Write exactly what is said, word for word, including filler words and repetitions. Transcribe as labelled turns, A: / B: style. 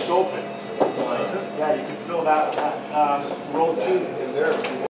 A: it's open. Yeah, you can fill that, that uh, row two in there.